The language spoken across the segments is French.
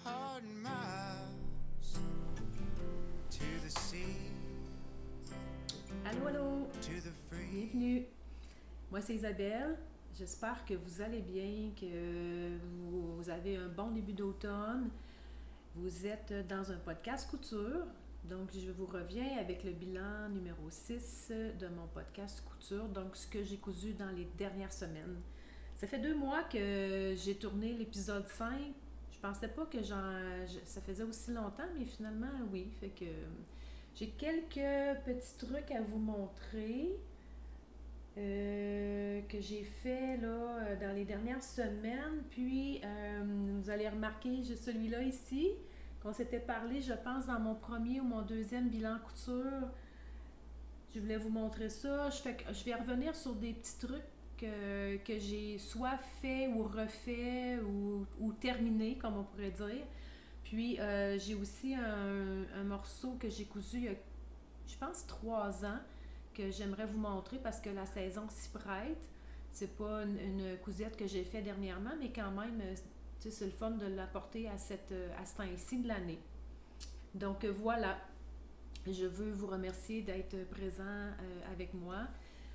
100 miles to the sea, Allô, allô! to the free. Bienvenue! Moi, c'est Isabelle. J'espère que vous allez bien, que vous avez un bon début d'automne. Vous êtes dans un podcast couture. Donc, je vous reviens avec le bilan numéro 6 de mon podcast couture. Donc, ce que j'ai cousu dans les dernières semaines. Ça fait 2 mois que j'ai tourné l'épisode 5. Je pensais pas que ça faisait aussi longtemps, mais finalement, oui. Fait que j'ai quelques petits trucs à vous montrer que j'ai fait là, dans les dernières semaines. Puis, vous allez remarquer, j'ai celui-là ici, qu'on s'était parlé, je pense, dans mon premier ou mon deuxième bilan couture. Je voulais vous montrer ça. Je vais revenir sur des petits trucs que j'ai soit fait ou refait ou terminé, comme on pourrait dire. Puis, j'ai aussi un morceau que j'ai cousu il y a, je pense, 3 ans, que j'aimerais vous montrer parce que la saison s'y prête. C'est pas une cousette que j'ai fait dernièrement, mais quand même, c'est le fun de l'apporter à ce temps-ci de l'année. Donc, voilà. Je veux vous remercier d'être présent avec moi.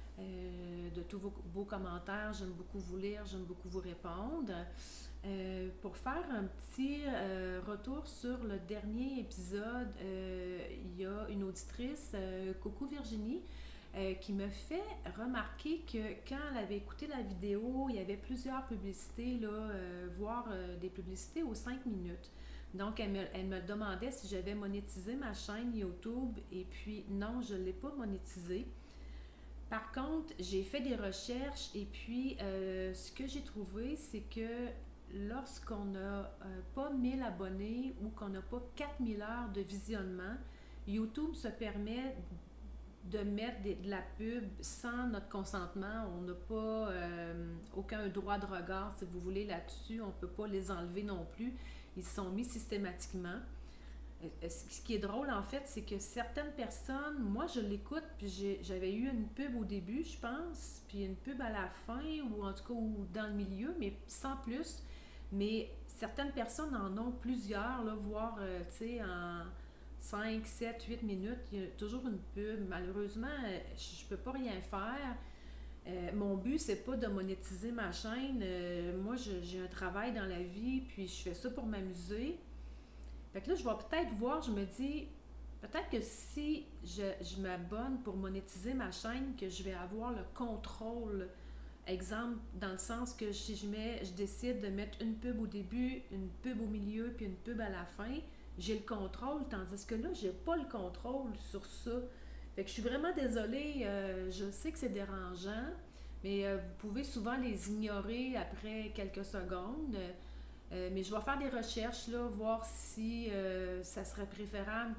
De tous vos beaux commentaires. J'aime beaucoup vous lire, j'aime beaucoup vous répondre. Pour faire un petit retour sur le dernier épisode, il y a une auditrice, coucou Virginie, qui me fait remarquer que quand elle avait écouté la vidéo, il y avait plusieurs publicités, là, voire des publicités aux 5 minutes. Donc, elle me demandait si j'avais monétisé ma chaîne YouTube, et puis non, je ne l'ai pas monétisée. Par contre, j'ai fait des recherches et puis ce que j'ai trouvé, c'est que lorsqu'on n'a pas 1000 abonnés ou qu'on n'a pas 4000 heures de visionnement, YouTube se permet de mettre de la pub sans notre consentement. On n'a pas aucun droit de regard, si vous voulez, là-dessus. On ne peut pas les enlever non plus. Ils sont mis systématiquement. Ce qui est drôle, en fait, c'est que certaines personnes, moi, je l'écoute, puis j'avais eu une pub au début, je pense, puis une pub à la fin, ou en tout cas ou dans le milieu, mais sans plus. Mais certaines personnes en ont plusieurs, là, voire, tu sais, en 5, 7, 8 minutes, il y a toujours une pub. Malheureusement, je peux pas rien faire. Mon but, c'est pas de monétiser ma chaîne. Moi, j'ai un travail dans la vie, puis je fais ça pour m'amuser. Fait que là, je vais peut-être voir, je me dis, peut-être que si je m'abonne pour monétiser ma chaîne, que je vais avoir le contrôle. Exemple, dans le sens que si je décide de mettre une pub au début, une pub au milieu, puis une pub à la fin, j'ai le contrôle, tandis que là, j'ai pas le contrôle sur ça. Fait que je suis vraiment désolée, je sais que c'est dérangeant, mais vous pouvez souvent les ignorer après quelques secondes. Mais je vais faire des recherches, là, voir si ça serait préférable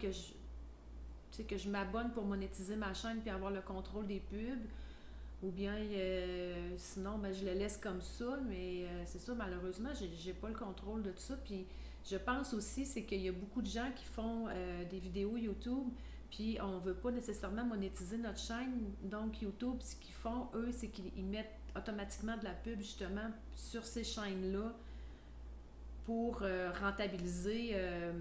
que je m'abonne pour monétiser ma chaîne puis avoir le contrôle des pubs. Ou bien, sinon, ben, je le laisse comme ça. Mais c'est ça, malheureusement, j'ai pas le contrôle de tout ça. Puis je pense aussi, c'est qu'il y a beaucoup de gens qui font des vidéos YouTube, puis on veut pas nécessairement monétiser notre chaîne. Donc, YouTube, ce qu'ils font, eux, c'est qu'ils mettent automatiquement de la pub, justement, sur ces chaînes-là, pour rentabiliser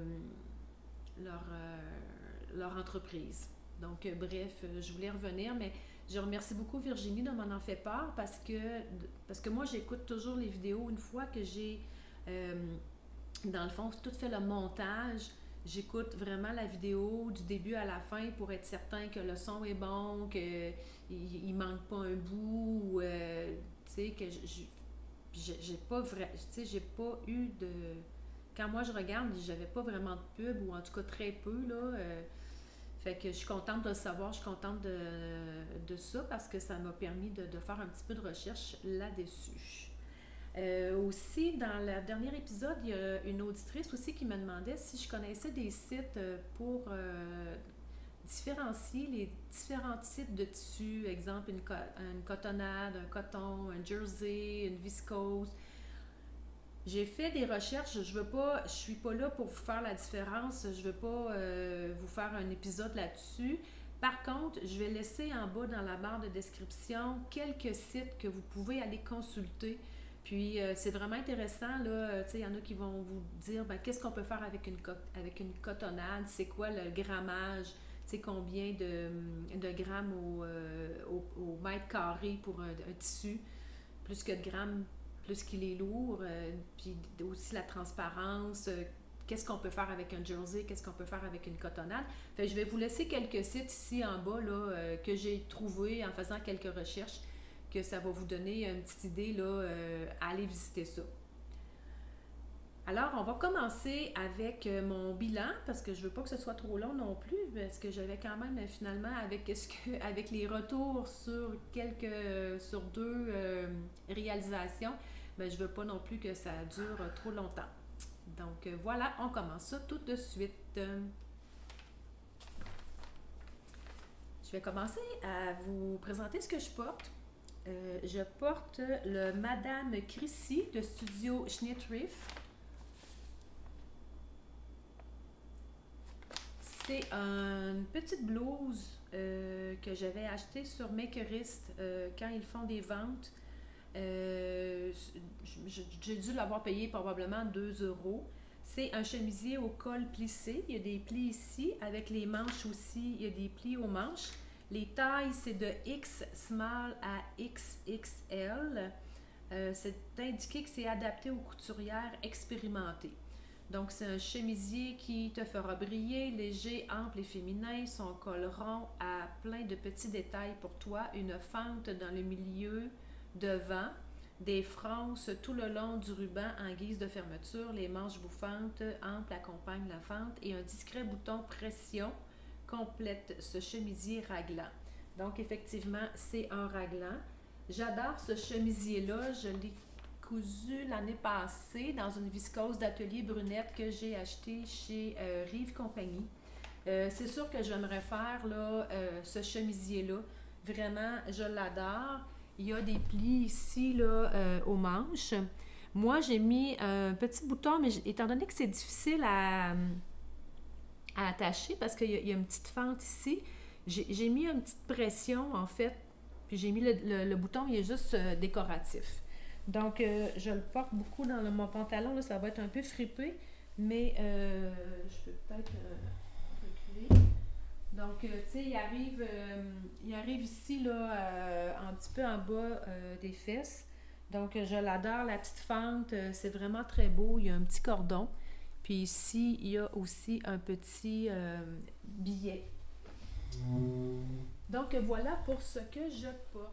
leur entreprise. Donc, bref, je voulais revenir, mais je remercie beaucoup Virginie de m'en faire part parce que moi, j'écoute toujours les vidéos une fois que j'ai, dans le fond, tout fait le montage. J'écoute vraiment la vidéo du début à la fin pour être certain que le son est bon, qu'il ne manque pas un bout, ou, tu sais, que j'ai pas eu de... Quand moi je regarde, j'avais pas vraiment de pub, ou en tout cas très peu, là. Fait que je suis contente de le savoir, je suis contente de ça parce que ça m'a permis de faire un petit peu de recherche là-dessus. Aussi, dans le dernier épisode, il y a une auditrice aussi qui me demandait si je connaissais des sites pour différencier les différents types de tissus, exemple une cotonnade, un coton, un jersey, une viscose. J'ai fait des recherches, je suis pas là pour vous faire la différence, je veux pas vous faire un épisode là-dessus. Par contre, je vais laisser en bas dans la barre de description quelques sites que vous pouvez aller consulter. Puis c'est vraiment intéressant, là, tu sais, il y en a qui vont vous dire, ben, qu'est-ce qu'on peut faire avec avec une cotonnade, c'est quoi le grammage, tu sais, combien de grammes au mètre carré pour un tissu, plus que de grammes, plus qu'il est lourd, puis aussi la transparence, qu'est-ce qu'on peut faire avec un jersey, qu'est-ce qu'on peut faire avec une cotonnade. Fait que je vais vous laisser quelques sites ici en bas là, que j'ai trouvés en faisant quelques recherches, que ça va vous donner une petite idée là, à aller visiter ça. Alors, on va commencer avec mon bilan, parce que je ne veux pas que ce soit trop long non plus, parce que j'avais quand même finalement, avec les retours sur sur deux réalisations, ben, je ne veux pas non plus que ça dure trop longtemps. Donc voilà, on commence ça tout de suite. Je vais commencer à vous présenter ce que je porte. Je porte le Madame Chrissy de Studio Schnittriff. C'est une petite blouse que j'avais achetée sur Makerist quand ils font des ventes. J'ai dû l'avoir payé probablement 2 €. C'est un chemisier au col plissé. Il y a des plis ici. Avec les manches aussi, il y a des plis aux manches. Les tailles, c'est de X small à XXL. C'est indiqué que c'est adapté aux couturières expérimentées. Donc, c'est un chemisier qui te fera briller, léger, ample et féminin. Son col rond a plein de petits détails pour toi. Une fente dans le milieu devant, des fronces tout le long du ruban en guise de fermeture. Les manches bouffantes amples accompagnent la fente et un discret bouton pression complète ce chemisier raglant. Donc, effectivement, c'est un raglant. J'adore ce chemisier-là. Je l'ai cousu l'année passée dans une viscose d'atelier brunette que j'ai acheté chez Rive Compagnie. C'est sûr que j'aimerais faire là, ce chemisier-là. Vraiment, je l'adore. Il y a des plis ici là, aux manches. Moi, j'ai mis un petit bouton, mais étant donné que c'est difficile à attacher parce qu'il y a une petite fente ici, j'ai mis une petite pression en fait. Puis j'ai mis le bouton, il est juste décoratif. Donc, je le porte beaucoup dans mon pantalon. Là, ça va être un peu fripé, mais je peux peut-être reculer. Donc, tu sais, il arrive ici, là, un petit peu en bas des fesses. Donc, je l'adore, la petite fente. C'est vraiment très beau. Il y a un petit cordon. Puis ici, il y a aussi un petit billet. Donc, voilà pour ce que je porte.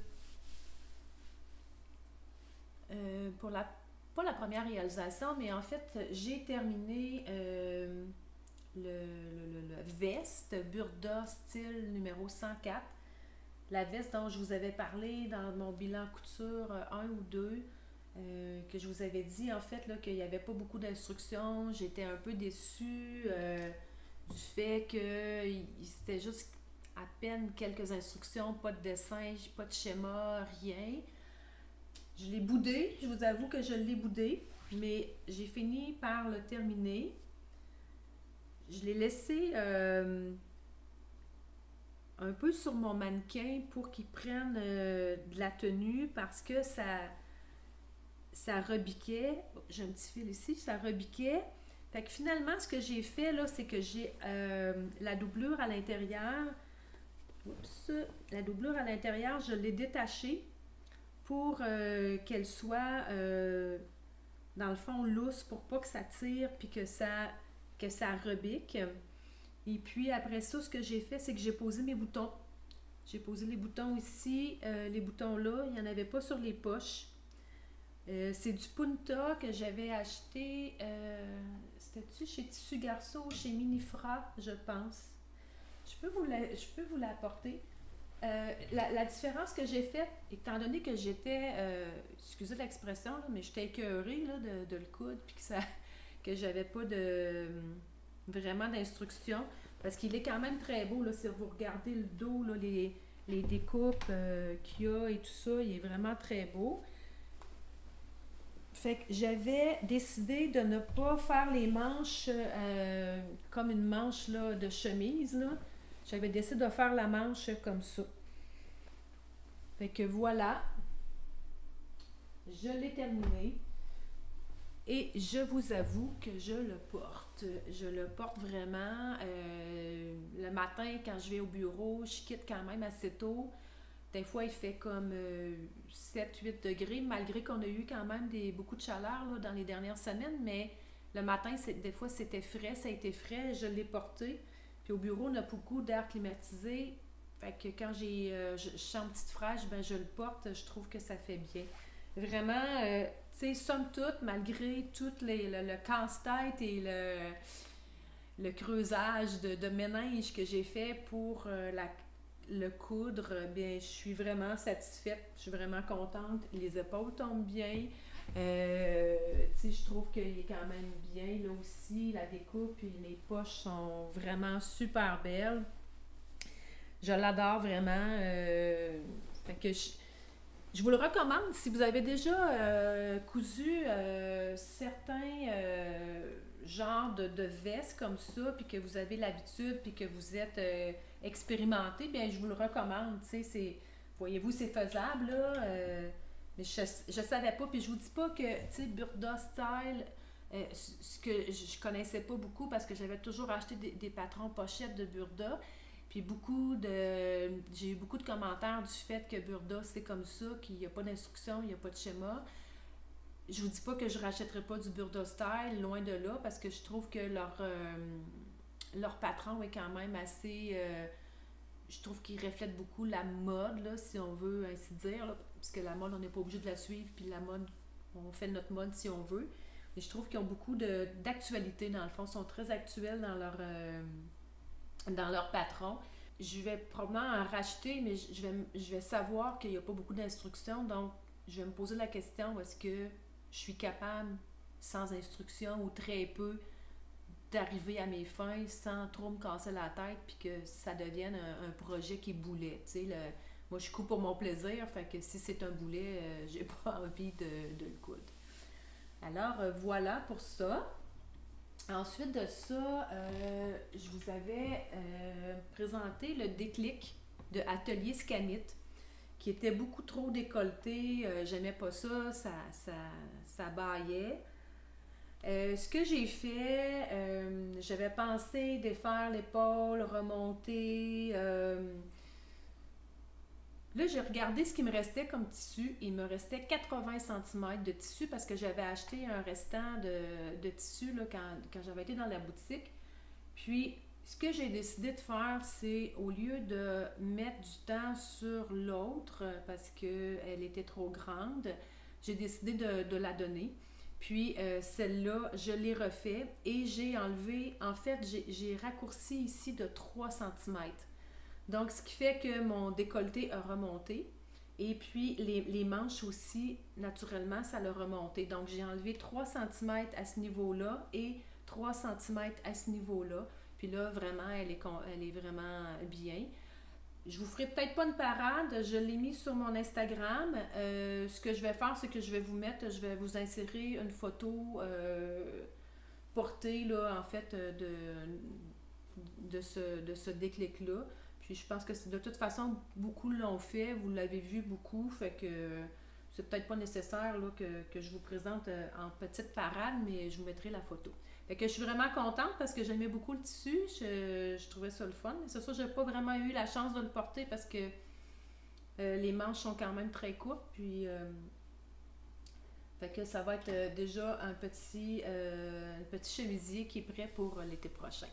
Pas la première réalisation, mais en fait, j'ai terminé le veste Burda style numéro 104. La veste dont je vous avais parlé dans mon bilan couture 1 ou 2, que je vous avais dit en fait là, qu'il n'y avait pas beaucoup d'instructions. J'étais un peu déçue du fait que c'était juste à peine quelques instructions, pas de dessin, pas de schéma, rien. Je l'ai boudé, je vous avoue que je l'ai boudé, mais j'ai fini par le terminer. Je l'ai laissé un peu sur mon mannequin pour qu'il prenne de la tenue parce que ça rebiquait. J'ai un petit fil ici, ça rebiquait. Fait que finalement, ce que j'ai fait, là, c'est que j'ai la doublure à l'intérieur. Oups! La doublure à l'intérieur, je l'ai détachée pour qu'elle soit, dans le fond, lousse pour pas que ça tire puis que ça rebique. Et puis après ça, ce que j'ai fait, c'est que j'ai posé mes boutons. J'ai posé les boutons ici, les boutons là, il n'y en avait pas sur les poches. C'est du punta que j'avais acheté, c'était-tu chez Tissu Garçon ou chez Minifra, je pense. Je peux vous l'apporter. La différence que j'ai faite, étant donné que j'étais, excusez l'expression, là, mais j'étais écœurée là, de le coudre, puis que j'avais pas vraiment d'instructions, parce qu'il est quand même très beau, là, si vous regardez le dos, là, les découpes qu'il y a et tout ça, il est vraiment très beau. Fait que j'avais décidé de ne pas faire les manches comme une manche là, de chemise, là. J'avais décidé de faire la manche comme ça. Fait que voilà. Je l'ai terminé. Et je vous avoue que je le porte. Je le porte vraiment. Le matin, quand je vais au bureau, je quitte quand même assez tôt. Des fois, il fait comme 7-8 degrés, malgré qu'on a eu quand même beaucoup de chaleur là, dans les dernières semaines. Mais le matin, des fois, c'était frais, ça a été frais. Je l'ai porté. Puis au bureau, on a beaucoup d'air climatisé. Fait que quand je sens petite fraîche, ben je le porte. Je trouve que ça fait bien. Vraiment, tu sais, somme toute, malgré tout le casse-tête et le creusage de méninge que j'ai fait pour le coudre, bien, je suis vraiment satisfaite. Je suis vraiment contente. Les épaules tombent bien. Tu sais, je trouve qu'il est quand même bien là aussi. La découpe et les poches sont vraiment super belles. Je l'adore vraiment. Fait que je vous le recommande si vous avez déjà cousu certains genres de vestes comme ça, puis que vous avez l'habitude, puis que vous êtes expérimenté, bien je vous le recommande. Tu sais, voyez-vous, c'est faisable là. Mais je savais pas, puis je vous dis pas que, tu sais, Burda Style, ce que je connaissais pas beaucoup parce que j'avais toujours acheté des patrons pochettes de Burda. Puis j'ai eu beaucoup de commentaires du fait que Burda, c'est comme ça, qu'il n'y a pas d'instruction, il n'y a pas de schéma. Je vous dis pas que je rachèterai pas du Burda Style, loin de là, parce que je trouve que leur patron est quand même assez... je trouve qu'il reflète beaucoup la mode, là, si on veut ainsi dire, là, parce que la mode, on n'est pas obligé de la suivre, puis la mode, on fait notre mode si on veut. Mais je trouve qu'ils ont beaucoup d'actualité, dans le fond, ils sont très actuels dans leur patron. Je vais probablement en racheter, mais je vais savoir qu'il n'y a pas beaucoup d'instructions, donc je vais me poser la question, est-ce que je suis capable, sans instruction ou très peu, d'arriver à mes fins sans trop me casser la tête puis que ça devienne un projet qui est boulet. Moi, je coupe pour mon plaisir, fait que si c'est un boulet, j'ai pas envie de le coudre. Alors, voilà pour ça. Ensuite de ça, je vous avais présenté le déclic de Atelier Scanit, qui était beaucoup trop décolleté. J'aimais pas ça, ça bâillait. Ce que j'ai fait, j'avais pensé défaire l'épaule, remonter. Là, j'ai regardé ce qui me restait comme tissu. Il me restait 80 cm de tissu parce que j'avais acheté un restant de tissu là, quand j'avais été dans la boutique. Puis, ce que j'ai décidé de faire, c'est au lieu de mettre du temps sur l'autre parce qu'elle était trop grande, j'ai décidé de la donner. Puis, celle-là, je l'ai refait et j'ai enlevé, en fait, j'ai raccourci ici de 3 cm. Donc, ce qui fait que mon décolleté a remonté. Et puis, les manches aussi, naturellement, ça l'a remonté. Donc, j'ai enlevé 3 cm à ce niveau-là et 3 cm à ce niveau-là. Puis là, vraiment, elle est vraiment bien. Je vous ferai peut-être pas une parade. Je l'ai mis sur mon Instagram. Ce que je vais faire, c'est que je vais vous insérer une photo portée, là, en fait, de ce déclic-là. Puis je pense que de toute façon, beaucoup l'ont fait, vous l'avez vu beaucoup, fait que c'est peut-être pas nécessaire là, que je vous présente en petite parade, mais je vous mettrai la photo. Fait que je suis vraiment contente parce que j'aimais beaucoup le tissu, je trouvais ça le fun. C'est sûr, j'ai pas vraiment eu la chance de le porter parce que les manches sont quand même très courtes, puis fait que ça va être déjà un petit chemisier qui est prêt pour l'été prochain.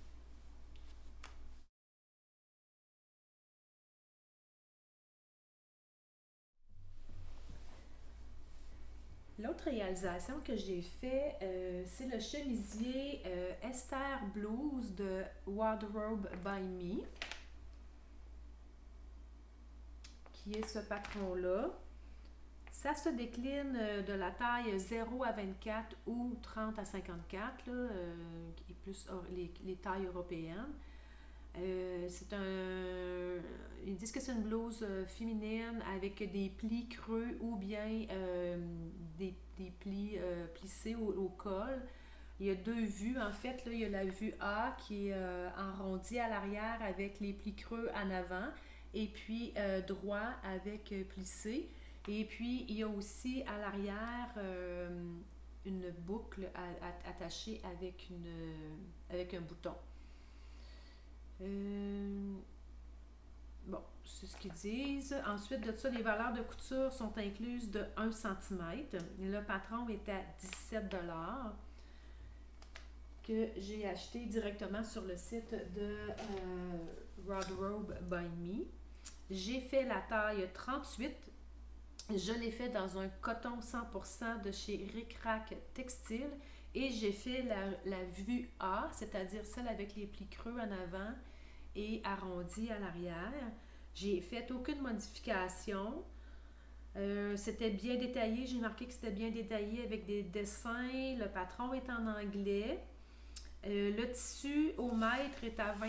L'autre réalisation que j'ai fait, c'est le chemisier Esther Blues de Wardrobe by Me, qui est ce patron-là. Ça se décline de la taille 0 à 24 ou 30 à 54, là, qui est plus les tailles européennes. Ils disent que c'est une blouse féminine avec des plis creux ou bien des plis plissés au col. Il y a deux vues en fait. Là, il y a la vue A qui est arrondie à l'arrière avec les plis creux en avant et puis droit avec plissé. Et puis, il y a aussi à l'arrière une boucle attachée avec un bouton. Bon, c'est ce qu'ils disent. Ensuite de ça, les valeurs de couture sont incluses de 1 cm. Le patron est à 17 $ que j'ai acheté directement sur le site de Wardrobe by Me. J'ai fait la taille 38. Je l'ai fait dans un coton 100% de chez Ric Rac Textile et j'ai fait la vue A, c'est-à-dire celle avec les plis creux en avant et arrondi à l'arrière. J'ai fait aucune modification. C'était bien détaillé. J'ai marqué que c'était bien détaillé avec des dessins. Le patron est en anglais. Le tissu au mètre est à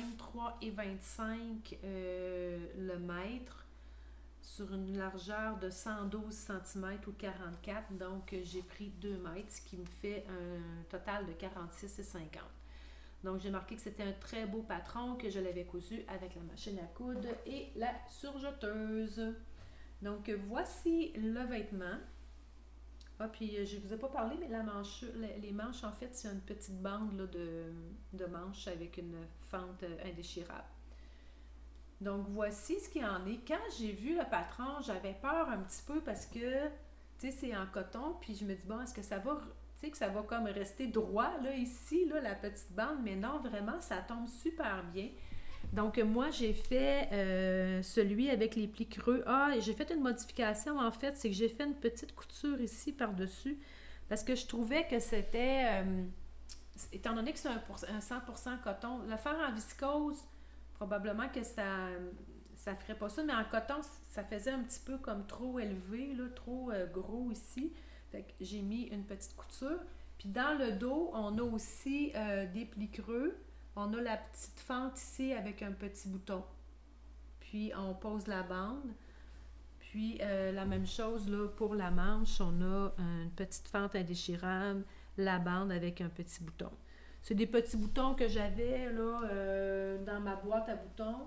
23,25 le mètre sur une largeur de 112 cm ou 44. Donc, j'ai pris 2 mètres, ce qui me fait un total de 46,50. Donc, j'ai marqué que c'était un très beau patron, que je l'avais cousu avec la machine à coudre et la surjeteuse. Donc, voici le vêtement. Ah, puis je ne vous ai pas parlé, mais les manches, en fait, c'est une petite bande là, de manches avec une fente indéchirable. Donc, voici ce qu'il en est. Quand j'ai vu le patron, j'avais peur un petit peu parce que, tu sais, c'est en coton, puis je me dis, bon, est-ce que ça va, tu sais, que ça va comme rester droit, là, ici, là, la petite bande, mais non, vraiment, ça tombe super bien. Donc, moi, j'ai fait celui avec les plis creux. Ah, et j'ai fait une modification, en fait, c'est que j'ai fait une petite couture ici par-dessus parce que je trouvais que c'était, étant donné que c'est un 100% coton, le faire en viscose, probablement que ça ferait pas ça, mais en coton, ça faisait un petit peu comme trop élevé, là, trop gros ici. Fait que j'ai mis une petite couture. Puis dans le dos, on a aussi des plis creux. On a la petite fente ici avec un petit bouton. Puis on pose la bande. Puis la même chose là pour la manche, on a une petite fente indéchirable, la bande avec un petit bouton. C'est des petits boutons que j'avais là dans ma boîte à boutons.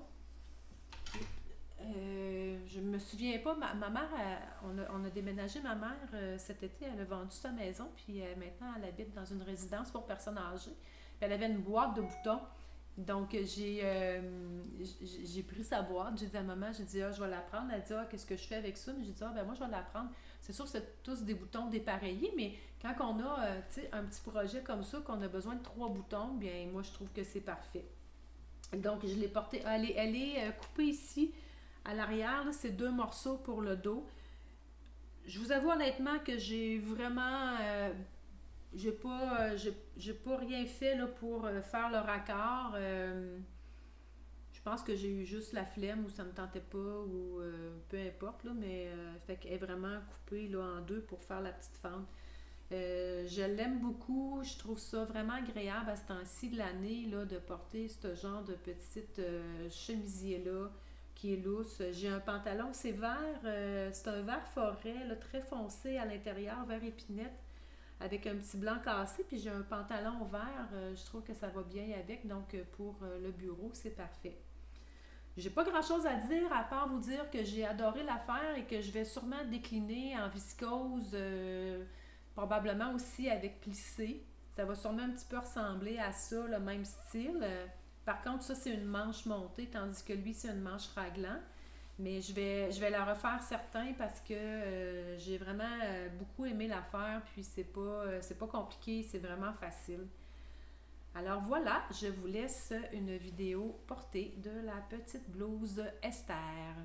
Je me souviens pas, ma mère, on a déménagé ma mère cet été, elle a vendu sa maison, puis maintenant elle habite dans une résidence pour personnes âgées. Puis elle avait une boîte de boutons. Donc j'ai pris sa boîte, j'ai dit à maman, j'ai dit, ah, je vais la prendre. Elle dit, ah, qu'est-ce que je fais avec ça? Mais j'ai dit, ah, ben moi je vais la prendre. C'est sûr que c'est tous des boutons dépareillés, mais quand on a un petit projet comme ça, qu'on a besoin de 3 boutons, bien moi je trouve que c'est parfait. Donc je l'ai portée, elle est coupée ici. À l'arrière, c'est 2 morceaux pour le dos. Je vous avoue honnêtement que j'ai vraiment... j'ai pas rien fait là, pour faire le raccord. Je pense que j'ai eu juste la flemme ou ça me tentait pas ou peu importe, là, mais fait qu'elle est vraiment coupée là, en 2 pour faire la petite fente. Je l'aime beaucoup, je trouve ça vraiment agréable à ce temps-ci de l'année là, de porter ce genre de petite chemisier-là qui est lousse. J'ai un pantalon, c'est vert, c'est un vert forêt, là, très foncé à l'intérieur, vert épinette, avec un petit blanc cassé, puis j'ai un pantalon vert, je trouve que ça va bien avec, donc pour le bureau, c'est parfait. J'ai pas grand-chose à dire, à part vous dire que j'ai adoré l'affaire et que je vais sûrement décliner en viscose, probablement aussi avec plissé. Ça va sûrement un petit peu ressembler à ça, le même style. Par contre, ça, c'est une manche montée, tandis que lui, c'est une manche raglan. Mais je vais la refaire certain parce que j'ai vraiment beaucoup aimé l'affaire, puis c'est pas compliqué, c'est vraiment facile. Alors voilà, je vous laisse une vidéo portée de la petite blouse Esther.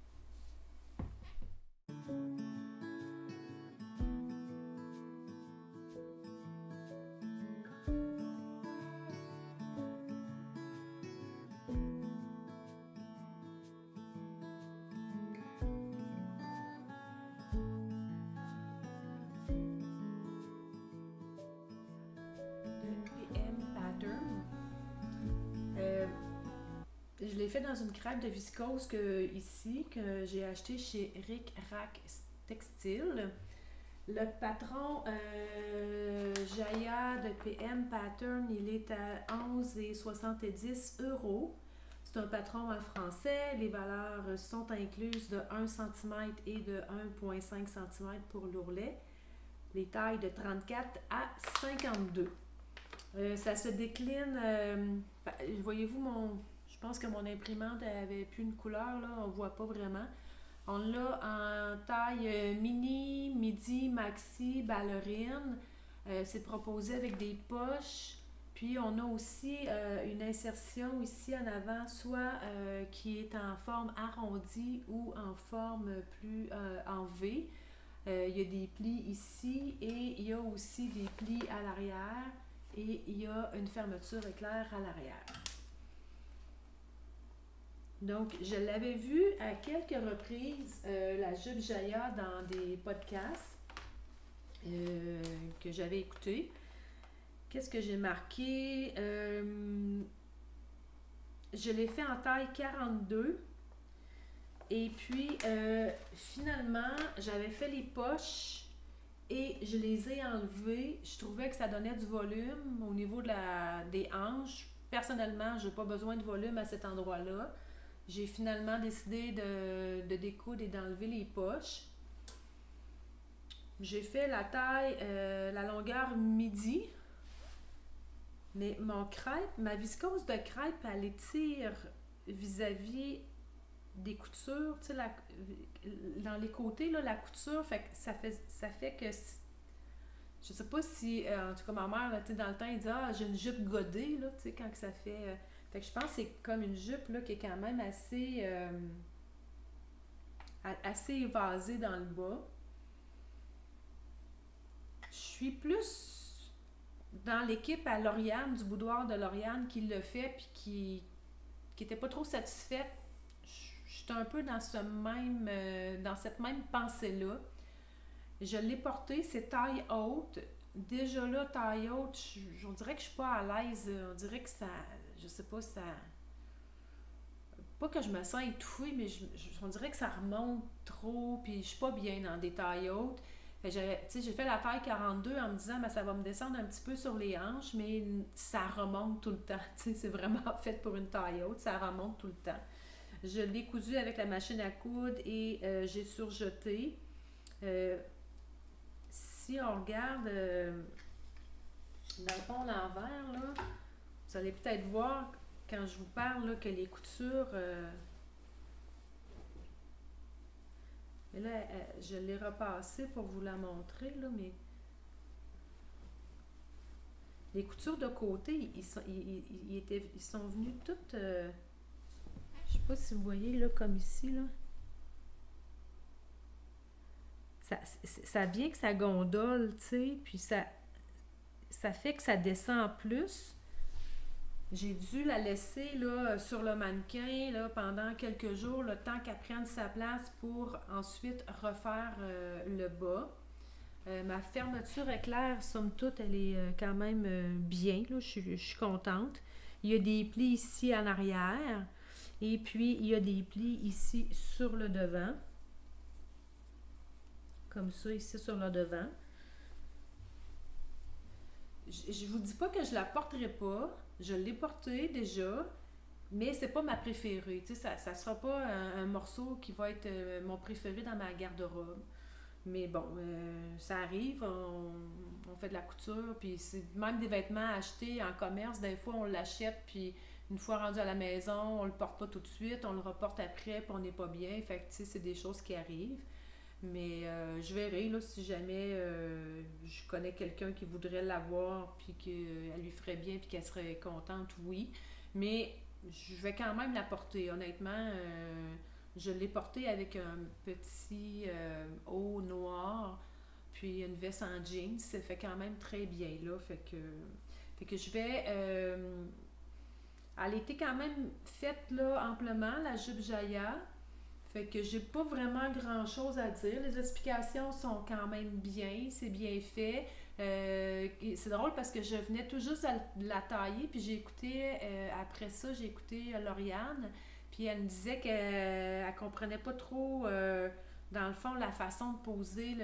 Je l'ai fait dans une crêpe de viscose que j'ai acheté chez Ric Rac Textile. Le patron Jaya de PM Pattern, il est à 11,70 €. c'est un patron en français. Les valeurs sont incluses de 1 cm et de 1,5 cm pour l'ourlet. Les tailles de 34 à 52. Ça se décline. Voyez-vous, je pense que mon imprimante avait plus une couleur, là, on ne voit pas vraiment. On l'a en taille mini, midi, maxi, ballerine. C'est proposé avec des poches. Puis on a aussi une insertion ici en avant, soit qui est en forme arrondie ou en forme plus en V. Il y a des plis ici et il y a aussi des plis à l'arrière et il y a une fermeture éclair à l'arrière. Donc, je l'avais vu à quelques reprises, la jupe Jaya, dans des podcasts que j'avais écoutés. Qu'est-ce que j'ai marqué? Je l'ai fait en taille 42. Et puis, finalement, j'avais fait les poches et je les ai enlevées. Je trouvais que ça donnait du volume au niveau des hanches. Personnellement, je n'ai pas besoin de volume à cet endroit-là. J'ai finalement décidé de découdre et d'enlever les poches. J'ai fait la taille, la longueur midi. Mais ma viscose de crêpe, elle étire vis-à-vis des coutures, tu sais, dans les côtés, là, la couture, ça fait que, je sais pas si, en tout cas, ma mère, là, tu sais, dans le temps, elle dit, j'ai une jupe godée, là, tu sais, quand que ça fait, fait que je pense que c'est comme une jupe, là, qui est quand même assez évasée dans le bas. Je suis plus dans l'équipe à Lauriane, du boudoir de Lauriane, qui le fait, puis qui était pas trop satisfaite. Je suis un peu dans cette même pensée-là. Je l'ai porté, c'est taille haute. Déjà là, taille haute, on dirait que je suis pas à l'aise. On dirait que ça, je sais pas, ça... Pas que je me sens étouffée, mais on dirait que ça remonte trop, puis je suis pas bien dans des tailles hautes. J'ai fait la taille 42 en me disant, ça va me descendre un petit peu sur les hanches, mais ça remonte tout le temps. C'est vraiment fait pour une taille haute, ça remonte tout le temps. Je l'ai cousu avec la machine à coudre et j'ai surjeté. Si on regarde dans le fond l'envers, là, vous allez peut-être voir quand je vous parle là, que les coutures... mais là, je l'ai repassée pour vous la montrer, là, mais les coutures de côté, ils sont venus toutes... je sais pas si vous voyez, là, comme ici, là. Ça vient que ça gondole, tu sais, puis ça fait que ça descend plus. J'ai dû la laisser là, sur le mannequin là, pendant quelques jours, le temps qu'elle prenne sa place pour ensuite refaire le bas. Ma fermeture éclair, somme toute, elle est quand même bien. Là, je suis contente. Il y a des plis ici en arrière et puis il y a des plis ici sur le devant. Comme ça, ici sur le devant. Je vous dis pas que je la porterai pas. Je l'ai portée déjà, mais c'est pas ma préférée. Tu sais, ça sera pas un morceau qui va être mon préféré dans ma garde-robe. Mais bon, ça arrive, on fait de la couture, puis c'est même des vêtements achetés en commerce. Des fois, on l'achète, puis une fois rendu à la maison, on le porte pas tout de suite, on le reporte après, puis on n'est pas bien. Fait que, tu sais, c'est des choses qui arrivent. Mais je verrai là, si jamais je connais quelqu'un qui voudrait l'avoir puis qu'elle lui ferait bien puis qu'elle serait contente, oui. Mais je vais quand même la porter. Honnêtement, je l'ai portée avec un petit haut noir puis une veste en jeans. Ça fait quand même très bien là. Fait que je vais... elle était quand même faite là amplement, la jupe Jaya. Fait que j'ai pas vraiment grand chose à dire. Les explications sont quand même bien, c'est bien fait. C'est drôle parce que je venais tout juste de la tailler, puis j'ai écouté, après ça, j'ai écouté Lauriane, puis elle me disait qu'elle comprenait pas trop, dans le fond, la façon de poser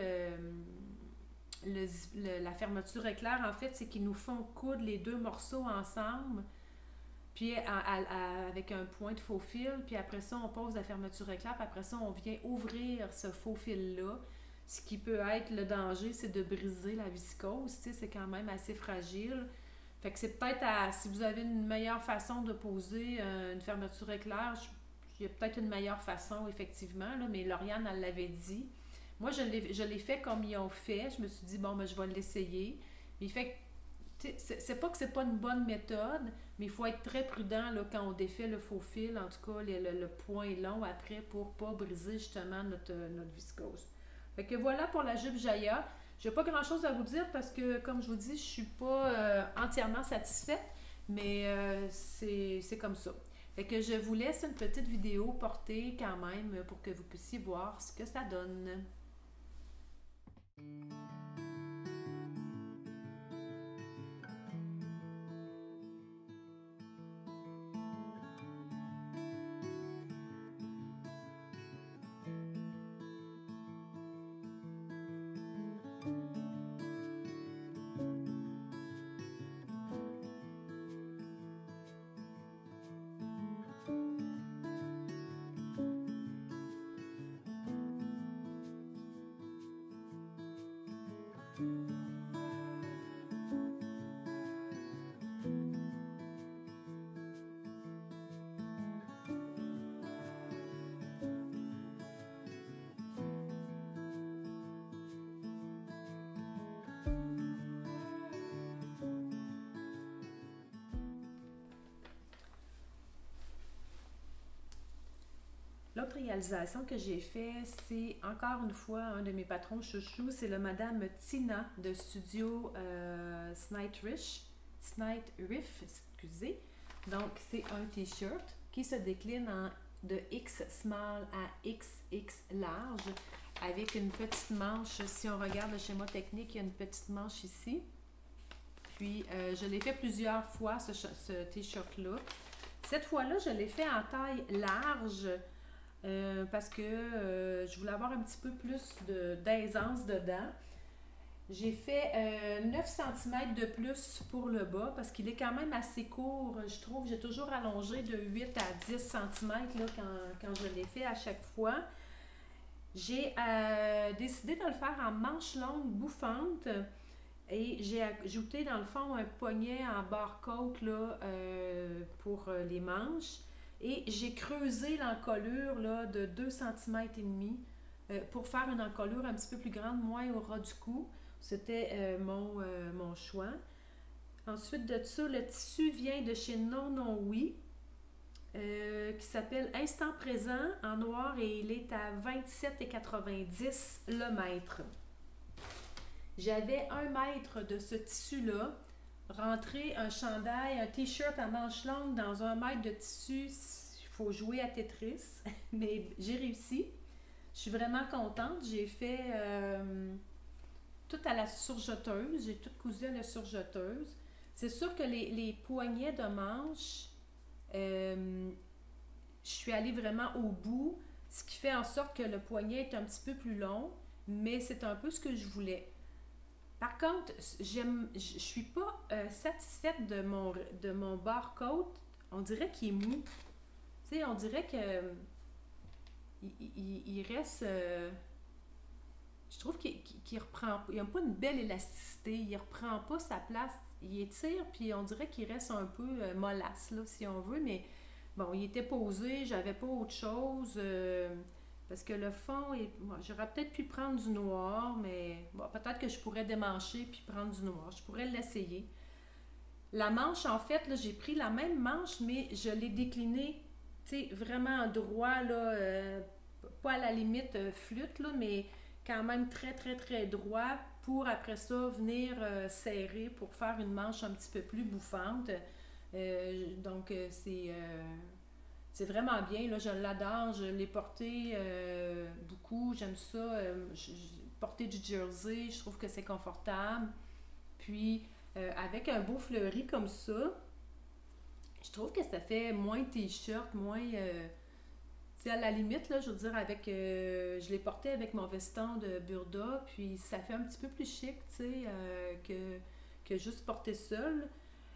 la fermeture éclair. En fait, c'est qu'ils nous font coudre les deux morceaux ensemble. puis avec un point de faux fil, puis après ça, on pose la fermeture éclair, puis après ça, on vient ouvrir ce faux fil-là. Ce qui peut être le danger, c'est de briser la viscose, tu sais, c'est quand même assez fragile. Fait que c'est peut-être si vous avez une meilleure façon de poser une fermeture éclair, il y a peut-être une meilleure façon, effectivement, là, mais Lauriane, elle l'avait dit. Moi, je l'ai fait comme ils ont fait. Je me suis dit, bon, ben, je vais l'essayer. Mais fait c'est pas que c'est pas une bonne méthode, mais il faut être très prudent là, quand on défait le faux fil, en tout cas le point long après, pour pas briser justement notre viscose. Fait que voilà pour la jupe Jaya. J'ai pas grand chose à vous dire parce que, comme je vous dis, je suis pas entièrement satisfaite, mais c'est comme ça. Fait que je vous laisse une petite vidéo portée quand même pour que vous puissiez voir ce que ça donne. L'autre réalisation que j'ai fait, c'est encore une fois un de mes patrons chouchous, c'est le Madame Tina de Studio Snight Riff, excusez. Donc, c'est un t-shirt qui se décline de X small à XX large avec une petite manche. Si on regarde le schéma technique, il y a une petite manche ici. Puis, je l'ai fait plusieurs fois, ce t-shirt-là. Cette fois-là, je l'ai fait en taille large. Parce que je voulais avoir un petit peu plus d'aisance dedans. J'ai fait 9 cm de plus pour le bas parce qu'il est quand même assez court. Je trouve que j'ai toujours allongé de 8 à 10 cm là, quand je l'ai fait à chaque fois. J'ai décidé de le faire en manche longue bouffante et j'ai ajouté dans le fond un poignet en barre-côte pour les manches. Et j'ai creusé l'encolure là, de 2 cm et demi pour faire une encolure un petit peu plus grande, moins au ras du cou. C'était mon choix. Ensuite de ça, le tissu vient de chez Non Non Oui, qui s'appelle Instant Présent en noir et il est à 27,90 le mètre. J'avais 1 mètre de ce tissu-là. Rentrer un chandail, un t-shirt à manches longues dans 1 mètre de tissu, il faut jouer à Tetris, mais j'ai réussi. Je suis vraiment contente. J'ai fait tout à la surjeteuse, j'ai tout cousu à la surjeteuse. C'est sûr que les poignets de manches, je suis allée vraiment au bout, ce qui fait en sorte que le poignet est un petit peu plus long, mais c'est un peu ce que je voulais. Par contre, je suis pas satisfaite de mon barre-côte. On dirait qu'il est mou. Tu sais, on dirait que il reste... je trouve qu'il reprend... Il n'a pas une belle élasticité. Il reprend pas sa place. Il étire, puis on dirait qu'il reste un peu mollasse, là, si on veut. Mais bon, il était posé. J'avais pas autre chose... parce que le fond, j'aurais peut-être pu prendre du noir, mais bon, peut-être que je pourrais démancher puis prendre du noir. Je pourrais l'essayer. La manche, en fait, là, j'ai pris la même manche, mais je l'ai déclinée, tu sais, vraiment droit, là, pas à la limite flûte, là, mais quand même très, très, très droit pour, après ça, venir serrer pour faire une manche un petit peu plus bouffante. Donc, c'est vraiment bien, là, je l'adore, je l'ai porté beaucoup, j'aime ça, porter du jersey, je trouve que c'est confortable. Puis, avec un beau fleuri comme ça, je trouve que ça fait moins t-shirt, moins... tu sais, à la limite, là, je veux dire, je l'ai porté avec mon veston de burda, puis ça fait un petit peu plus chic, tu sais, que juste porter seul.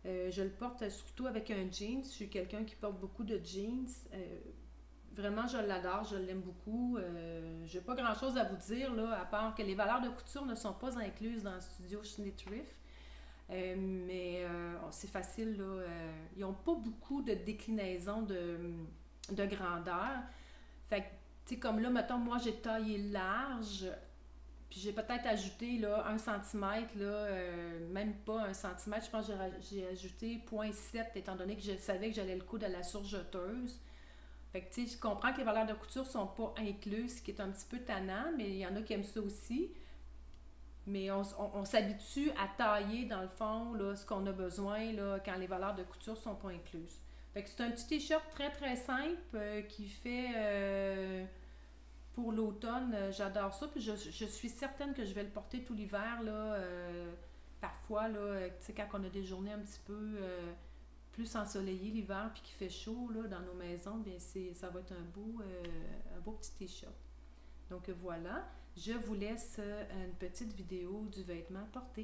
Je le porte surtout avec un jeans. Je suis quelqu'un qui porte beaucoup de jeans. Vraiment, je l'adore, je l'aime beaucoup. Je n'ai pas grand-chose à vous dire, là, à part que les valeurs de couture ne sont pas incluses dans le studio Schnitt Thrift. Mais c'est facile, là. Ils n'ont pas beaucoup de déclinaisons de grandeur. Fait que, tu sais, comme là, mettons, moi, j'ai taillé large, puis j'ai peut-être ajouté, là, 1 cm, là, même pas 1 cm. Je pense que j'ai ajouté 0,7 étant donné que je savais que j'allais le coudre à la surjeteuse. Fait que, tu sais, je comprends que les valeurs de couture sont pas incluses, ce qui est un petit peu tannant, mais il y en a qui aiment ça aussi. Mais on s'habitue à tailler, dans le fond, là, ce qu'on a besoin là, quand les valeurs de couture sont pas incluses. Fait que c'est un petit t-shirt très très simple qui fait pour l'automne. J'adore ça. Puis je suis certaine que je vais le porter tout l'hiver. Là, parfois, là, tu sais, quand on a des journées un petit peu plus ensoleillées l'hiver puis qu'il fait chaud là, dans nos maisons, bien ça va être un beau petit t-shirt. Donc voilà. Je vous laisse une petite vidéo du vêtement porté.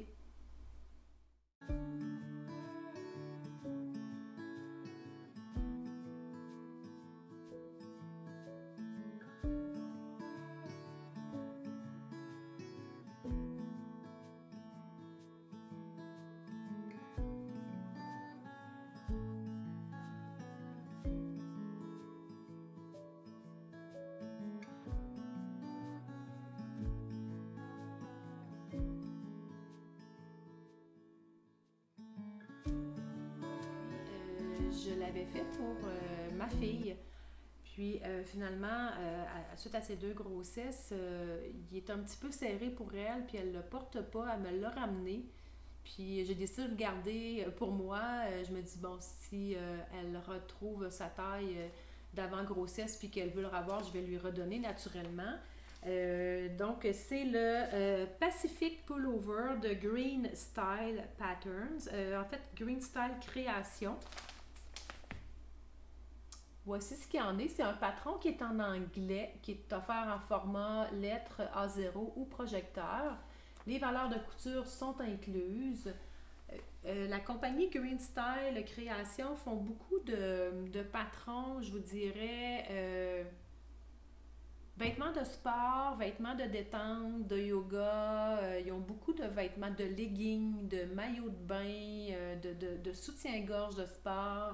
Je l'avais fait pour ma fille. Puis finalement, suite à ces 2 grossesses, il est un petit peu serré pour elle, puis elle ne le porte pas, elle me l'a ramené. Puis j'ai décidé de le garder pour moi. Je me dis, bon, si elle retrouve sa taille d'avant grossesse, puis qu'elle veut le revoir, je vais lui redonner naturellement. Donc, c'est le Pacific Pullover de Green Style Patterns. En fait, Green Style Création. Voici ce qu'il y en est. C'est un patron qui est en anglais, qui est offert en format lettre A0 ou projecteur. Les valeurs de couture sont incluses. La compagnie Green Style Création font beaucoup de patrons, je vous dirais, vêtements de sport, vêtements de détente, de yoga. Ils ont beaucoup de vêtements de leggings, de maillots de bain, de soutien-gorge de sport.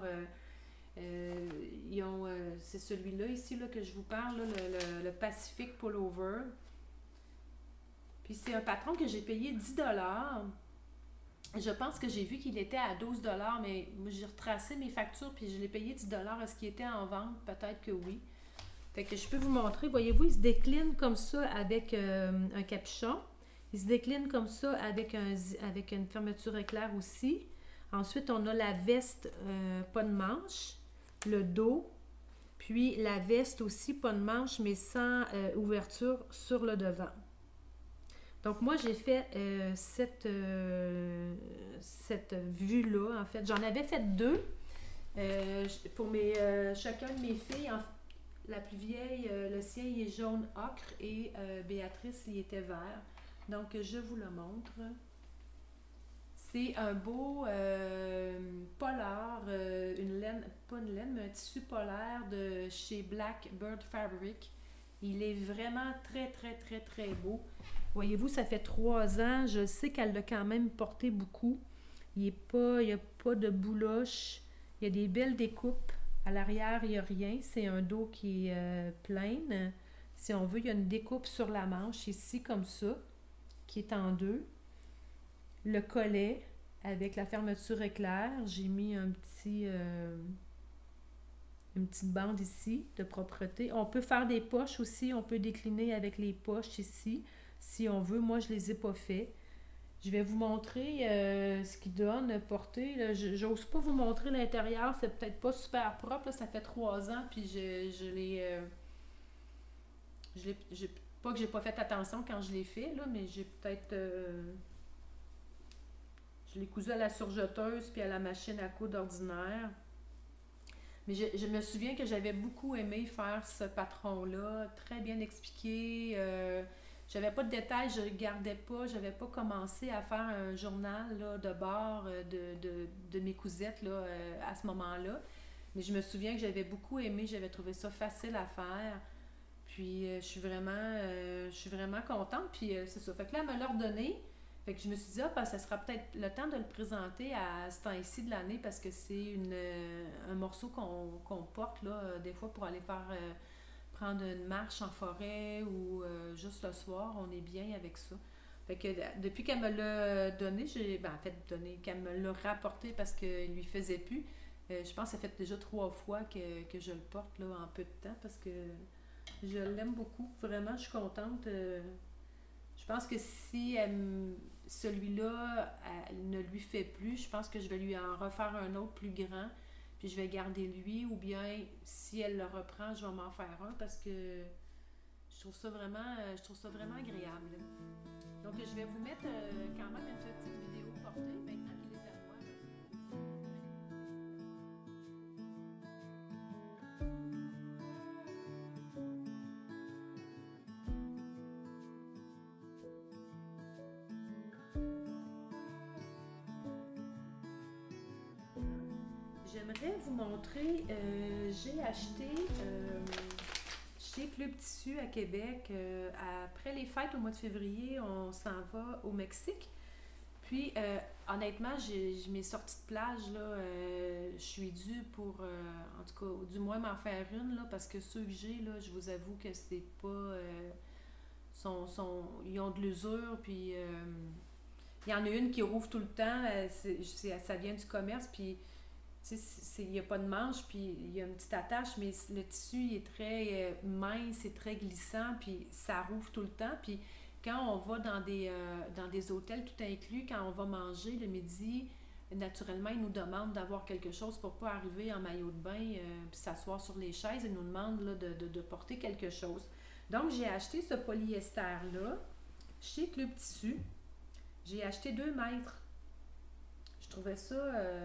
C'est celui-là ici là, que je vous parle, là, le Pacific Pullover. Puis c'est un patron que j'ai payé 10$. Je pense que j'ai vu qu'il était à 12$, mais moi j'ai retracé mes factures puis je l'ai payé 10$. Est-ce qu'il était en vente? Peut-être que oui. Fait que je peux vous montrer. Voyez-vous, il se décline comme ça avec un capuchon. Il se décline comme ça avec une fermeture éclair aussi. Ensuite, on a la veste pas de manche, le dos, puis la veste aussi pas de manche, mais sans ouverture sur le devant. Donc, moi, j'ai fait cette vue-là, en fait. J'en avais fait 2 pour chacun de mes filles. La plus vieille, le sien, il est jaune ocre et Béatrice, il était vert. Donc, je vous le montre. C'est un beau polar, une laine, pas une laine, mais un tissu polaire de chez Blackbird Fabric. Il est vraiment très, très, très, très beau. Voyez-vous, ça fait 3 ans. Je sais qu'elle l'a quand même porté beaucoup. Il n'y a pas de bouloche. Il y a des belles découpes. À l'arrière, il n'y a rien. C'est un dos qui est plein. Si on veut, il y a une découpe sur la manche ici, comme ça, qui est en 2. Le collet avec la fermeture éclair. J'ai mis une petite bande ici de propreté. On peut faire des poches aussi. On peut décliner avec les poches ici, si on veut. Moi, je ne les ai pas fait. Je vais vous montrer ce qu'il donne porter. J'ose pas vous montrer l'intérieur. C'est peut-être pas super propre. Là. Ça fait 3 ans. Puis pas que j'ai pas fait attention quand je l'ai fait, là, mais j'ai peut-être... je l'ai cousu à la surjeteuse puis à la machine à coudre ordinaire. Mais je me souviens que j'avais beaucoup aimé faire ce patron-là. Très bien expliqué. j'avais pas de détails, je regardais pas, j'avais pas commencé à faire un journal là, de bord de mes cousettes là, à ce moment-là. Mais je me souviens que j'avais beaucoup aimé, j'avais trouvé ça facile à faire. Puis je suis vraiment contente. Puis c'est ça. Fait que là, elle me l'a redonné. Fait que je me suis dit, ah, ben, ça sera peut-être le temps de le présenter à ce temps-ci de l'année parce que c'est un morceau qu'on porte là, des fois pour aller faire prendre une marche en forêt ou juste le soir, on est bien avec ça. Fait que depuis qu'elle me l'a donné, en fait donné, qu'elle me l'a rapporté parce qu'il lui faisait plus, je pense que ça fait déjà 3 fois que je le porte là, en peu de temps parce que je l'aime beaucoup. Vraiment, je suis contente. Je pense que si celui-là ne lui fait plus, je pense que je vais lui en refaire un autre plus grand. Puis je vais garder lui. Ou bien, si elle le reprend, je vais m'en faire un parce que je trouve ça vraiment agréable. Donc, je vais vous mettre quand même une petite vidéo portée maintenant qu'il est à moi. J'aimerais vous montrer, j'ai acheté chez Club Tissu à Québec, après les fêtes au mois de février, on s'en va au Mexique. Puis, honnêtement, mes sorties de plage, là, je suis due pour, en tout cas, du moins m'en faire une, là, parce que ceux que j'ai, là, je vous avoue que c'est pas, ils ont de l'usure, puis il y en a une qui rouvre tout le temps, ça vient du commerce, puis il n'y a pas de manche, puis il y a une petite attache, mais le tissu il est très mince, c'est très glissant, puis ça rouvre tout le temps. Puis quand on va dans des hôtels tout inclus, quand on va manger le midi, naturellement, ils nous demandent d'avoir quelque chose pour ne pas arriver en maillot de bain, puis s'asseoir sur les chaises. Ils nous demandent là, de porter quelque chose. Donc, j'ai acheté ce polyester-là chez Club Tissu. J'ai acheté 2 mètres. Je trouvais ça...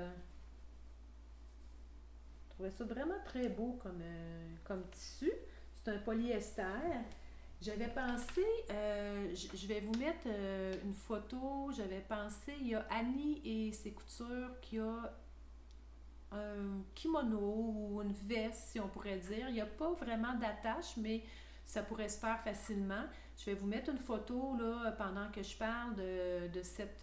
Je trouvais ça vraiment très beau comme tissu. C'est un polyester. J'avais pensé, je vais vous mettre une photo, j'avais pensé, il y a Annie et ses coutures qui a un kimono ou une veste, si on pourrait dire. Il n'y a pas vraiment d'attache, mais ça pourrait se faire facilement. Je vais vous mettre une photo là, pendant que je parle de cette...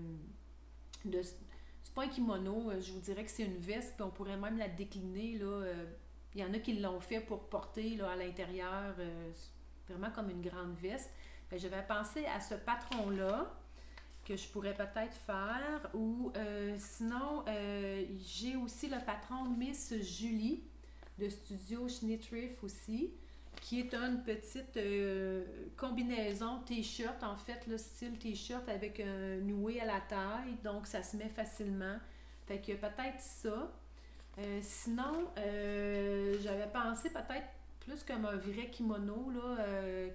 c'est pas un kimono, je vous dirais que c'est une veste, puis on pourrait même la décliner. Là, il y en a qui l'ont fait pour porter là, à l'intérieur, vraiment comme une grande veste. J'avais pensé à ce patron-là que je pourrais peut-être faire, ou sinon, j'ai aussi le patron Miss Julie de Studio Schnitriff aussi, qui est une petite combinaison t-shirt, en fait, le style t-shirt avec un noué à la taille, donc ça se met facilement. Fait que peut-être ça. Sinon, j'avais pensé peut-être plus comme un vrai kimono, là,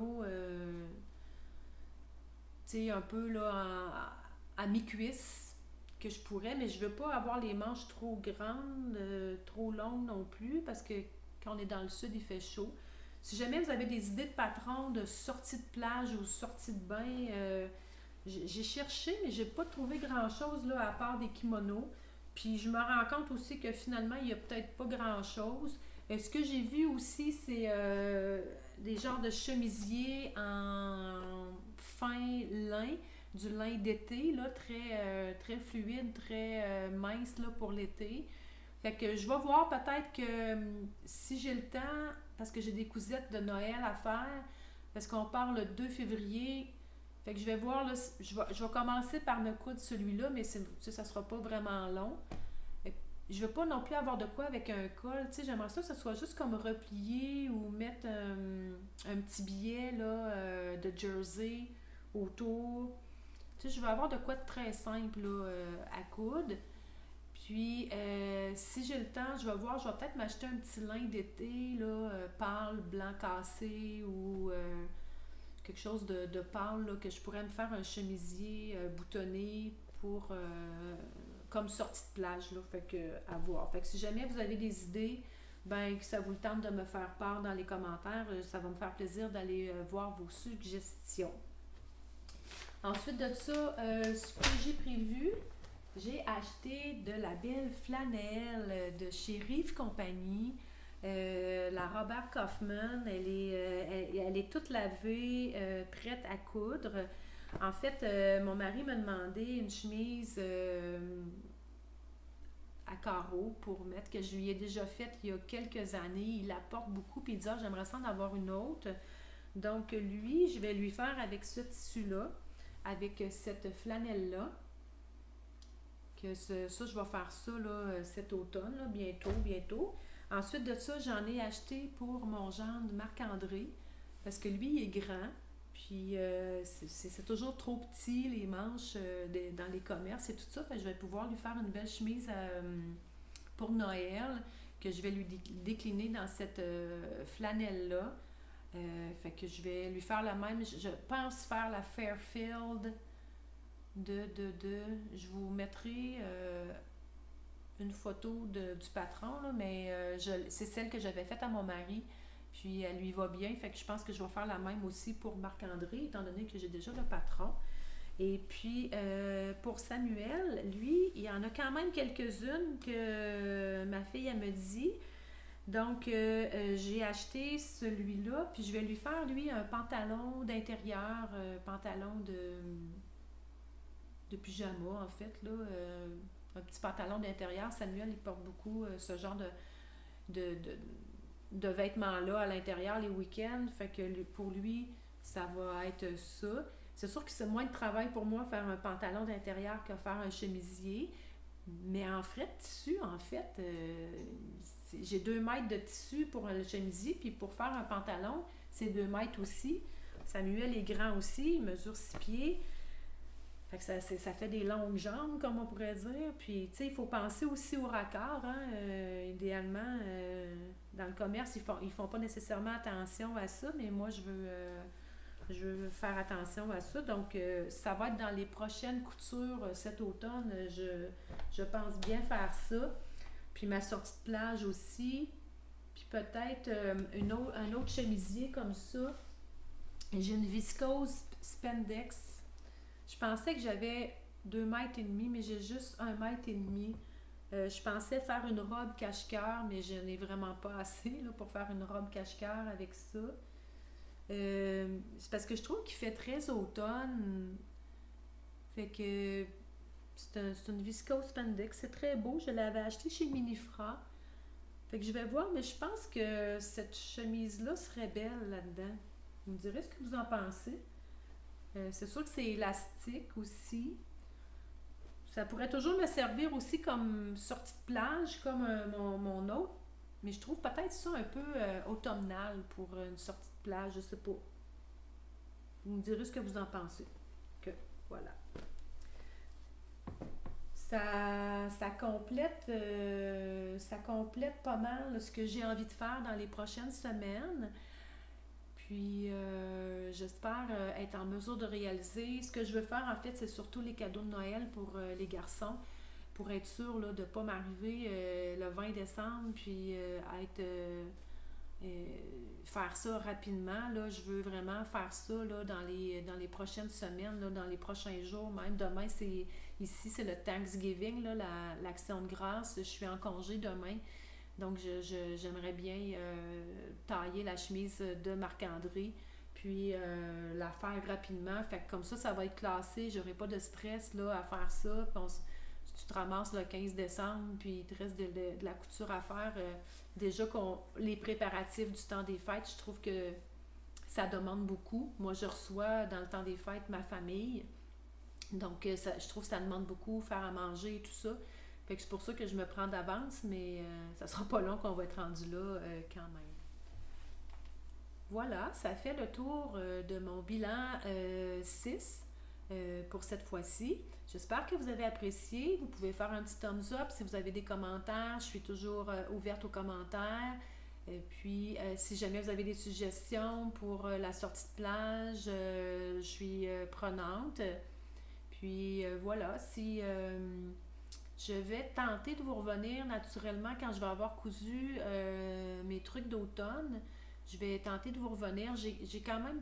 tu sais, un peu là à mi-cuisse que je pourrais, mais je veux pas avoir les manches trop grandes, trop longues non plus, parce que quand on est dans le sud, il fait chaud. Si jamais vous avez des idées de patrons de sortie de plage ou sortie de bain, j'ai cherché, mais j'ai pas trouvé grand-chose là, à part des kimonos. Puis je me rends compte aussi que finalement, il n'y a peut-être pas grand-chose. Ce que j'ai vu aussi, c'est des genres de chemisiers en fin lin, du lin d'été, là, très fluide, très mince là, pour l'été. Fait que je vais voir peut-être que si j'ai le temps, parce que j'ai des cousettes de Noël à faire, parce qu'on part le 2 février. Fait que je vais voir, là, je vais commencer par me coudre celui-là, mais ça ne sera pas vraiment long. Je veux pas non plus avoir de quoi avec un col. Tu sais, j'aimerais ça que ce soit juste comme replié ou mettre un petit billet là, de jersey autour. Tu sais, je veux avoir de quoi de très simple là, à coudre. Puis, si j'ai le temps, je vais voir, je vais peut-être m'acheter un petit lin d'été, là, pâle, blanc cassé ou quelque chose de pâle, là, que je pourrais me faire un chemisier boutonné pour comme sortie de plage, là, fait que à voir. Fait que si jamais vous avez des idées, ben, que ça vous le tente de me faire part dans les commentaires. Ça va me faire plaisir d'aller voir vos suggestions. Ensuite de ça, ce que j'ai prévu, j'ai acheté de la belle flanelle de chez Rive Compagnie. La Robert Kaufman, elle est toute lavée, prête à coudre. En fait, mon mari m'a demandé une chemise à carreaux pour mettre, que je lui ai déjà faite il y a quelques années. Il la porte beaucoup, puis il dit, ah, j'aimerais ça en avoir une autre. Donc, lui, je vais lui faire avec ce tissu-là, avec cette flanelle-là. Ça, je vais faire ça là, cet automne, là, bientôt. Ensuite de ça, j'en ai acheté pour mon gendre Marc-André, parce que lui, il est grand, puis c'est toujours trop petit, les manches dans les commerces et tout ça. Fait que je vais pouvoir lui faire une belle chemise pour Noël, que je vais lui décliner dans cette flanelle-là. Fait que je vais lui faire la même. Je pense faire la Fairfield je vous mettrai une photo du patron, là, mais c'est celle que j'avais faite à mon mari, puis elle lui va bien, fait que je pense que je vais faire la même aussi pour Marc-André, étant donné que j'ai déjà le patron. Et puis, pour Samuel, lui, il y en a quand même quelques-unes que ma fille, elle me dit. Donc, j'ai acheté celui-là, puis je vais lui faire, lui, un pantalon d'intérieur, pantalon de pyjama, en fait, là, un petit pantalon d'intérieur. Samuel, il porte beaucoup ce genre de, de, de vêtements-là à l'intérieur les week-ends. Fait que pour lui, ça va être ça. C'est sûr que c'est moins de travail pour moi faire un pantalon d'intérieur que faire un chemisier. Mais en frais de tissu, en fait, j'ai 2 mètres de tissu pour le chemisier, puis pour faire un pantalon, c'est 2 mètres aussi. Samuel est grand aussi, il mesure 6 pieds. Fait que ça fait des longues jambes, comme on pourrait dire. Puis, tu sais, il faut penser aussi au raccord. Hein? Idéalement, dans le commerce, ils font pas nécessairement attention à ça, mais moi, je veux faire attention à ça. Donc, ça va être dans les prochaines coutures cet automne. Je pense bien faire ça. Puis, ma sortie de plage aussi. Puis, peut-être un autre chemisier comme ça. J'ai une viscose spandex. Je pensais que j'avais 2 mètres et demi, mais j'ai juste 1 mètre et demi. Je pensais faire une robe cache-cœur, mais je n'ai vraiment pas assez là, pour faire une robe cache-cœur avec ça. C'est parce que je trouve qu'il fait très automne. Fait que c'est une viscose spandex. C'est très beau. Je l'avais acheté chez Minifra. Fait que je vais voir, mais je pense que cette chemise-là serait belle là-dedans. Vous me direz ce que vous en pensez. C'est sûr que c'est élastique aussi. Ça pourrait toujours me servir aussi comme sortie de plage, comme mon autre. Mais je trouve peut-être ça un peu automnal pour une sortie de plage, je sais pas. Vous me direz ce que vous en pensez. Que voilà. Ça complète pas mal ce que j'ai envie de faire dans les prochaines semaines. Puis, j'espère être en mesure de réaliser. Ce que je veux faire, en fait, c'est surtout les cadeaux de Noël pour les garçons, pour être sûr là, de ne pas m'arriver le 20 décembre, puis faire ça rapidement. Là, je veux vraiment faire ça là, dans les prochaines semaines, là, dans les prochains jours. Même demain, ici, c'est le Thanksgiving, là, l'action de grâce. Je suis en congé demain. Donc, j'aimerais bien tailler la chemise de Marc-André, puis la faire rapidement. Fait que comme ça va être classé. J'aurai pas de stress là, à faire ça. Puis tu te ramasses le 15 décembre, puis il te reste de la couture à faire. Déjà, les préparatifs du temps des fêtes, je trouve que ça demande beaucoup. Moi, je reçois dans le temps des fêtes ma famille. Donc, je trouve que ça demande beaucoup, faire à manger et tout ça. Fait que c'est pour ça que je me prends d'avance, mais ça sera pas long qu'on va être rendu là quand même. Voilà, ça fait le tour de mon bilan 6 pour cette fois-ci. J'espère que vous avez apprécié. Vous pouvez faire un petit thumbs up si vous avez des commentaires. Je suis toujours ouverte aux commentaires. Et puis, si jamais vous avez des suggestions pour la sortie de plage, je suis prenante. Puis, voilà, si... Je vais tenter de vous revenir naturellement quand je vais avoir cousu mes trucs d'automne. Je vais tenter de vous revenir. J'ai quand même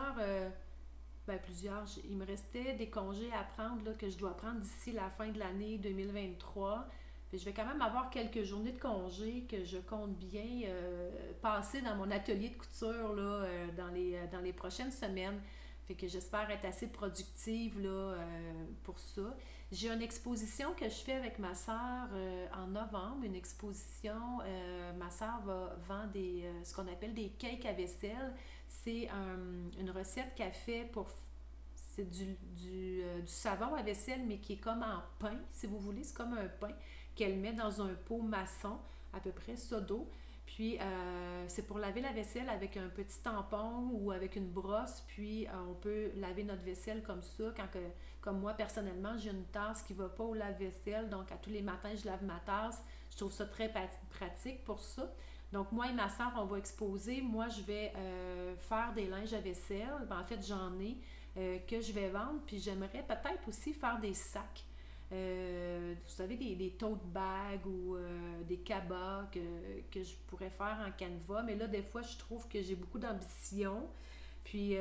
plusieurs. Il me restait des congés à prendre là, que je dois prendre d'ici la fin de l'année 2023. Puis je vais quand même avoir quelques journées de congés que je compte bien passer dans mon atelier de couture là, dans les prochaines semaines. Fait que j'espère être assez productive là, pour ça. J'ai une exposition que je fais avec ma sœur en novembre, une exposition. Ma sœur va vendre ce qu'on appelle des cakes à vaisselle. C'est une recette qu'elle fait pour... C'est du savon à vaisselle, mais qui est comme en pain, si vous voulez. C'est comme un pain qu'elle met dans un pot maçon, à peu près ça d'eau. Puis, c'est pour laver la vaisselle avec un petit tampon ou avec une brosse. Puis, on peut laver notre vaisselle comme ça. Comme moi, personnellement, j'ai une tasse qui ne va pas au lave-vaisselle. Donc, à tous les matins, je lave ma tasse. Je trouve ça très pratique pour ça. Donc, moi et ma soeur, on va exposer. Moi, je vais faire des linges à vaisselle. En fait, j'en ai que je vais vendre. Puis, j'aimerais peut-être aussi faire des sacs. Vous savez, des tote bags ou des cabas que je pourrais faire en canevas. Mais là, des fois, je trouve que j'ai beaucoup d'ambition. Puis,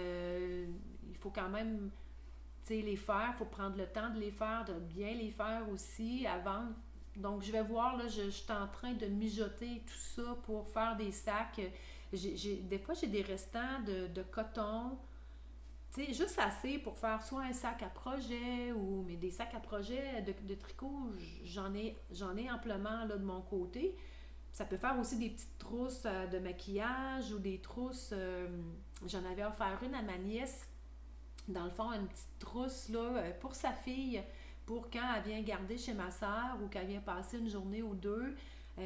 il faut quand même, tu sais, les faire. Il faut prendre le temps de les faire, de bien les faire aussi avant. Donc, je vais voir, là, je suis en train de mijoter tout ça pour faire des sacs. Des fois, j'ai des restants de coton. Tu sais, juste assez pour faire soit un sac à projet mais des sacs à projet de tricot, j'en ai amplement là, de mon côté. Ça peut faire aussi des petites trousses de maquillage ou des trousses. J'en avais offert une à ma nièce, dans le fond, une petite trousse là, pour sa fille, pour quand elle vient garder chez ma soeur ou qu'elle vient passer une journée ou deux.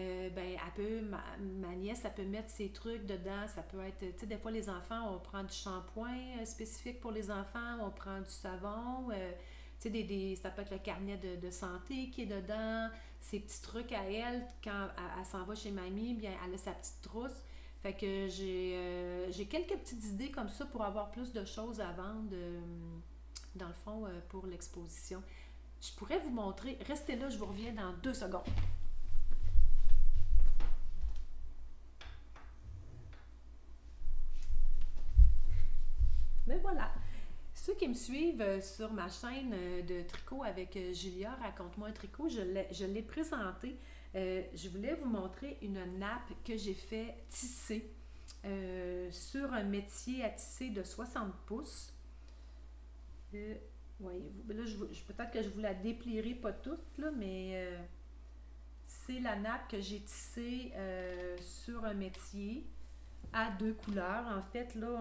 Ma nièce, elle peut mettre ses trucs dedans. Ça peut être, tu sais, des fois, les enfants, on prend du shampoing spécifique pour les enfants, on prend du savon, tu sais, ça peut être le carnet de santé qui est dedans, ses petits trucs à elle. Quand elle s'en va chez mamie, bien, elle a sa petite trousse. Fait que j'ai quelques petites idées comme ça pour avoir plus de choses à vendre, dans le fond, pour l'exposition. Je pourrais vous montrer. Restez là, je vous reviens dans 2 secondes. Mais voilà, ceux qui me suivent sur ma chaîne de tricot avec Julia, Raconte-moi un tricot, je l'ai présenté. Je voulais vous montrer une nappe que j'ai fait tisser sur un métier à tisser de 60 pouces. Voyez-vous, là, peut-être que je vous la déplierai pas toute, là, mais c'est la nappe que j'ai tissée sur un métier à 2 couleurs. En fait, là,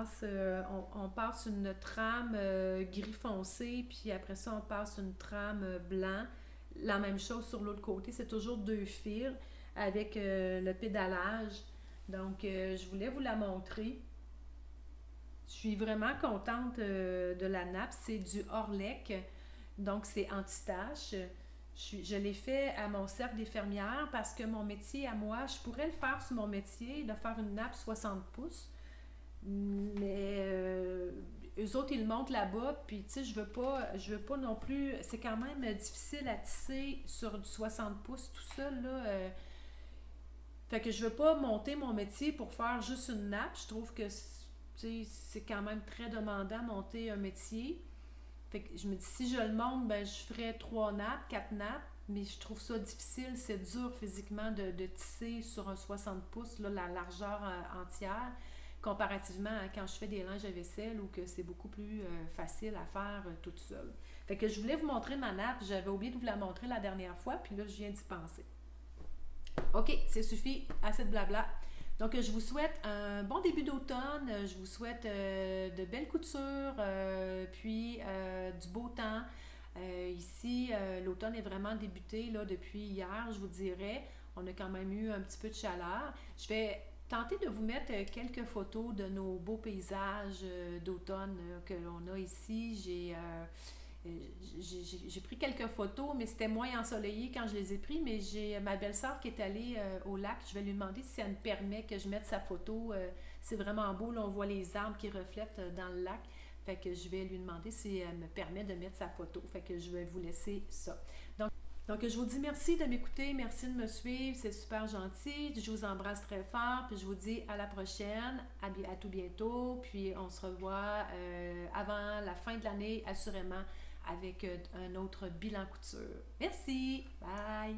on passe une trame gris foncé, puis après ça, on passe une trame blanc. La même chose sur l'autre côté, c'est toujours 2 fils avec le pédalage. Donc, je voulais vous la montrer. Je suis vraiment contente de la nappe. C'est du Orlec, donc c'est anti-tache. Je l'ai fait à mon cercle des fermières parce que mon métier à moi, je pourrais le faire sur mon métier, de faire une nappe 60 pouces. Mais eux autres, ils le montent là-bas, puis tu sais, je veux pas non plus. C'est quand même difficile à tisser sur du 60 pouces tout seul, là. Fait que je veux pas monter mon métier pour faire juste une nappe. Je trouve que c'est quand même très demandant monter un métier. Fait que je me dis, si je le monte, ben, je ferais 3 nappes, 4 nappes, mais je trouve ça difficile, c'est dur physiquement de tisser sur un 60 pouces, là, la largeur entière, comparativement à quand je fais des linges à vaisselle ou que c'est beaucoup plus facile à faire toute seule. Fait que je voulais vous montrer ma nappe, j'avais oublié de vous la montrer la dernière fois, puis là, je viens d'y penser. OK, ça suffit, assez de blabla. Donc, je vous souhaite un bon début d'automne, je vous souhaite de belles coutures, puis du beau temps. Ici, l'automne est vraiment débuté là, depuis hier, je vous dirais. On a quand même eu un petit peu de chaleur. Je vais tenter de vous mettre quelques photos de nos beaux paysages d'automne que l'on a ici. J'ai pris quelques photos, mais c'était moins ensoleillé quand je les ai pris, mais j'ai ma belle-sœur qui est allée au lac. Je vais lui demander si elle me permet que je mette sa photo. C'est vraiment beau, là, on voit les arbres qui reflètent dans le lac. Fait que je vais lui demander si elle me permet de mettre sa photo. Fait que je vais vous laisser ça. Donc, Donc, je vous dis merci de m'écouter, merci de me suivre, c'est super gentil. Je vous embrasse très fort, puis je vous dis à la prochaine, à tout bientôt. Puis on se revoit avant la fin de l'année, assurément, avec un autre bilan couture. Merci, bye!